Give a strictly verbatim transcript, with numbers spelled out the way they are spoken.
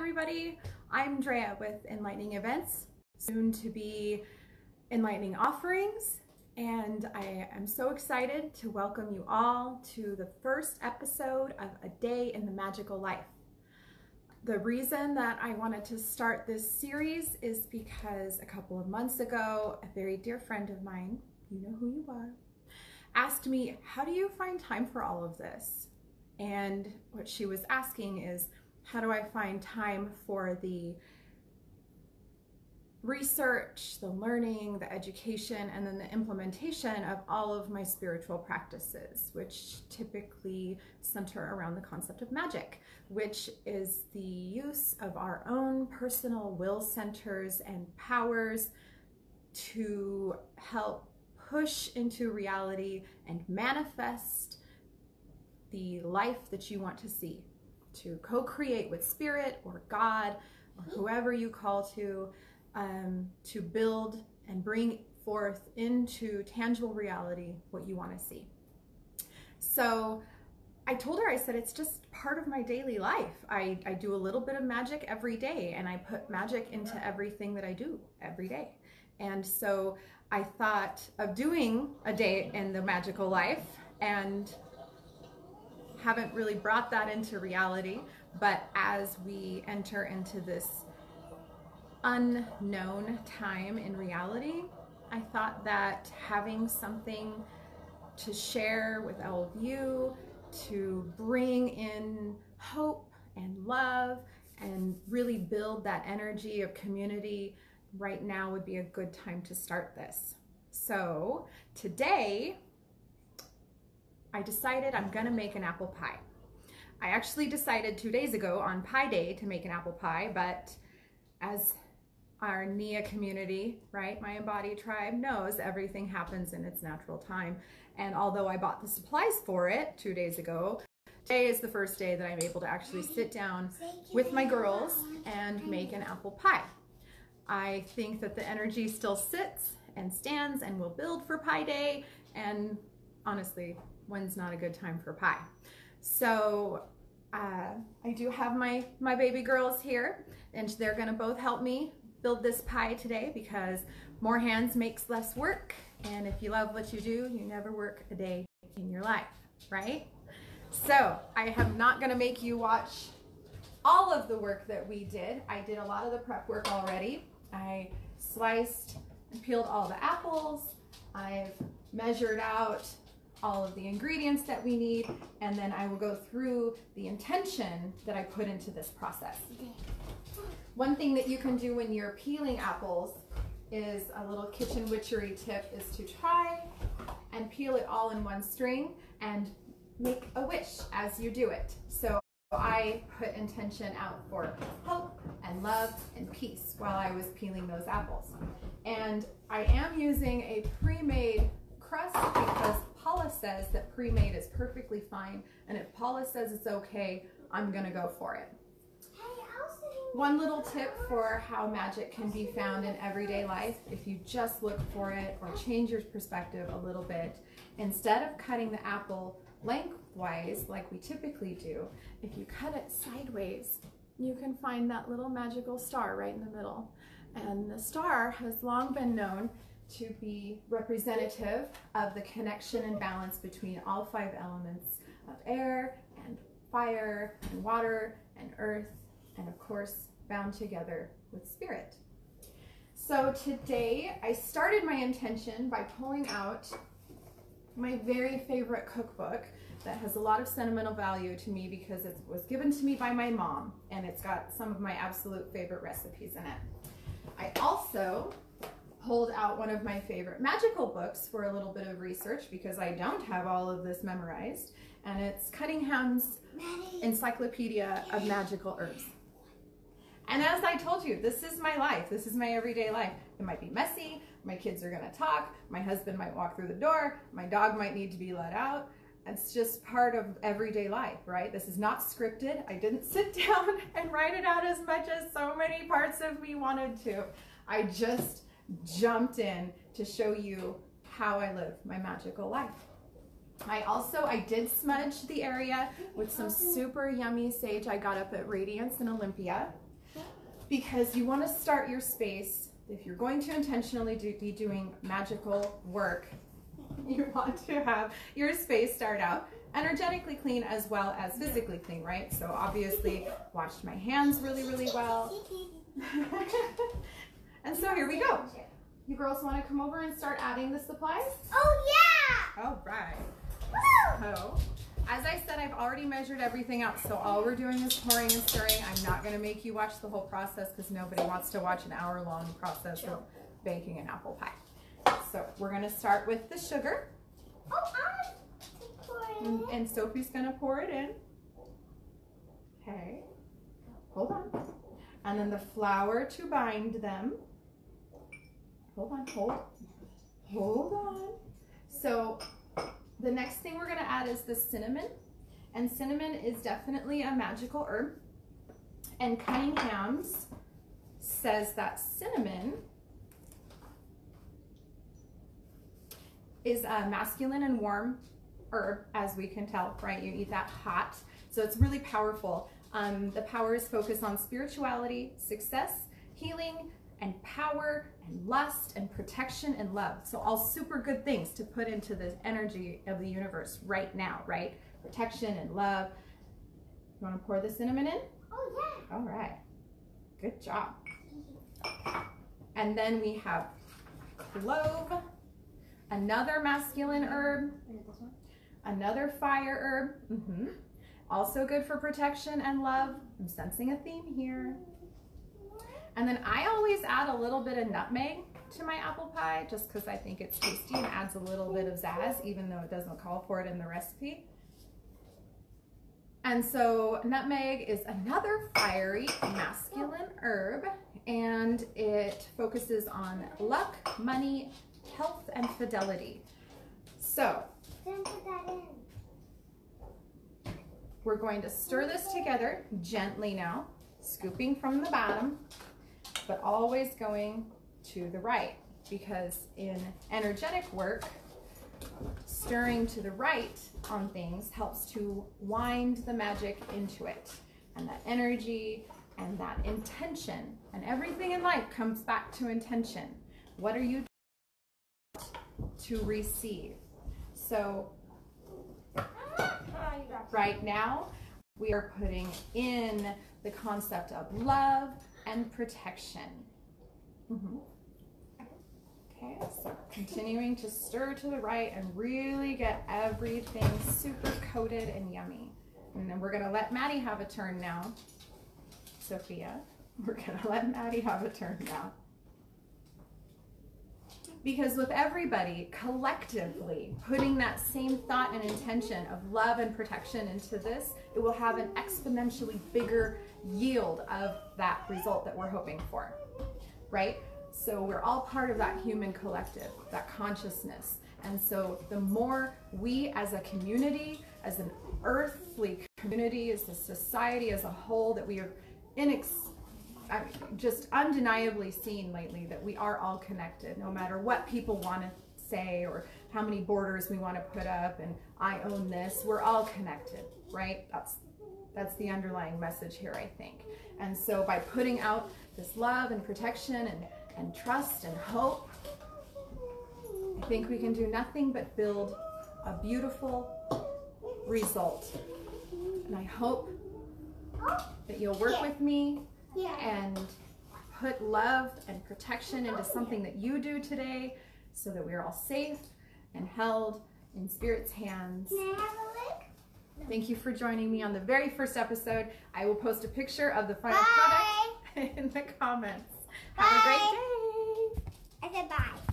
everybody. I'm Drea with Enlightening Events, soon to be Enlightening Offerings, and I am so excited to welcome you all to the first episode of A Day in the Magical Life. The reason that I wanted to start this series is because a couple of months ago, a very dear friend of mine, you know who you are, asked me, how do you find time for all of this? And what she was asking is, how do I find time for the research, the learning, the education, and then the implementation of all of my spiritual practices, which typically center around the concept of magic, which is the use of our own personal will centers and powers to help push into reality and manifest the life that you want to see, to co-create with spirit or God or whoever you call to, um, to build and bring forth into tangible reality what you want to see. So I told her, I said, it's just part of my daily life. I, I do a little bit of magic every day, and I put magic into everything that I do every day. And so I thought of doing a day in the magical life, and haven't really brought that into reality. But as we enter into this unknown time in reality, I thought that having something to share with all of you, to bring in hope and love and really build that energy of community right now would be a good time to start this. So today I decided I'm gonna make an apple pie. I actually decided two days ago on Pie Day to make an apple pie, but as our N I A community, right, my embodied tribe knows, everything happens in its natural time. And although I bought the supplies for it two days ago, today is the first day that I'm able to actually sit down with my girls and make an apple pie. I think that the energy still sits and stands and will build for Pie Day, and honestly, when's not a good time for pie? So uh, I do have my, my baby girls here, and they're gonna both help me build this pie today, because more hands makes less work, and if you love what you do, you never work a day in your life, right? So I am not gonna make you watch all of the work that we did. I did a lot of the prep work already. I sliced and peeled all the apples. I've measured out all of the ingredients that we need, and then I will go through the intention that I put into this process. One thing that you can do when you're peeling apples is a little kitchen witchery tip is to try and peel it all in one string and make a wish as you do it. So I put intention out for hope and love and peace while I was peeling those apples. And I am using a pre-made crust because Paula says that pre-made is perfectly fine, and if Paula says it's okay, I'm gonna go for it. One little tip for how magic can be found in everyday life, if you just look for it or change your perspective a little bit, instead of cutting the apple lengthwise like we typically do, if you cut it sideways, you can find that little magical star right in the middle. And the star has long been known to be representative of the connection and balance between all five elements of air and fire and water and earth, and of course bound together with spirit. So today I started my intention by pulling out my very favorite cookbook that has a lot of sentimental value to me because it was given to me by my mom, and it's got some of my absolute favorite recipes in it. I also pulled out one of my favorite magical books for a little bit of research because I don't have all of this memorized, and it's Cunningham's Encyclopedia of Magical Herbs. And as I told you, this is my life. This is my everyday life. It might be messy. My kids are gonna talk. My husband might walk through the door. My dog might need to be let out. It's just part of everyday life, right? This is not scripted. I didn't sit down and write it out as much as so many parts of me wanted to. I just jumped in to show you how I live my magical life. I also, I did smudge the area with some super yummy sage I got up at Radiance in Olympia. because you want to start your space. If you're going to intentionally do, be doing magical work, you want to have your space start out energetically clean as well as physically clean, right? So obviously washed my hands really, really well. And so here we go. You girls want to come over and start adding the supplies? Oh yeah! All right. So, as I said, I've already measured everything out. So all we're doing is pouring and stirring. I'm not going to make you watch the whole process because nobody wants to watch an hour-long process of baking an apple pie. So we're going to start with the sugar. Oh, I'm pouring. And, and Sophie's going to pour it in. Okay. Hold on. And then the flour to bind them. Hold on, hold. Hold on. So the next thing we're going to add is the cinnamon. And cinnamon is definitely a magical herb. And Cunningham's says that cinnamon is a masculine and warm herb, as we can tell, right? You eat that hot. So it's really powerful. Um, the powers focus on spirituality, success, healing, and power, and lust, and protection, and love. So all super good things to put into the energy of the universe right now, right? Protection and love. You want to pour the cinnamon in? Oh yeah. All right. Good job. And then we have clove, another masculine herb, another fire herb. Mm-hmm. Also good for protection and love. I'm sensing a theme here. And then I always add a little bit of nutmeg to my apple pie just because I think it's tasty and adds a little bit of zazz, even though it doesn't call for it in the recipe. And so nutmeg is another fiery masculine herb, and it focuses on luck, money, health, and fidelity. So Then put that in. we're going to stir this together gently now, scooping from the bottom, but always going to the right, because in energetic work, stirring to the right on things helps to wind the magic into it, and that energy and that intention, and everything in life comes back to intention. What are you to receive? So right now we are putting in the concept of love and protection. Mm-hmm. Okay, so continuing to stir to the right and really get everything super coated and yummy. And then we're gonna let Maddie have a turn now. Sophia, we're gonna let Maddie have a turn now. Because with everybody collectively putting that same thought and intention of love and protection into this, it will have an exponentially bigger yield of that result that we're hoping for, right? So we're all part of that human collective, that consciousness. And so the more we as a community, as an earthly community, as a society as a whole, that we are inex I mean, just undeniably seen lately that we are all connected, no matter what people want to say or how many borders we want to put up and I own this, we're all connected, right? That's that's the underlying message here, I think. And so by putting out this love and protection and, and trust and hope, I think we can do nothing but build a beautiful result. And I hope that you'll work with me Yeah. and put love and protection into something that you do today so that we're all safe and held in Spirit's hands. Can I have a lick? Thank you for joining me on the very first episode. I will post a picture of the final Bye. product in the comments. Have a great day. I said bye.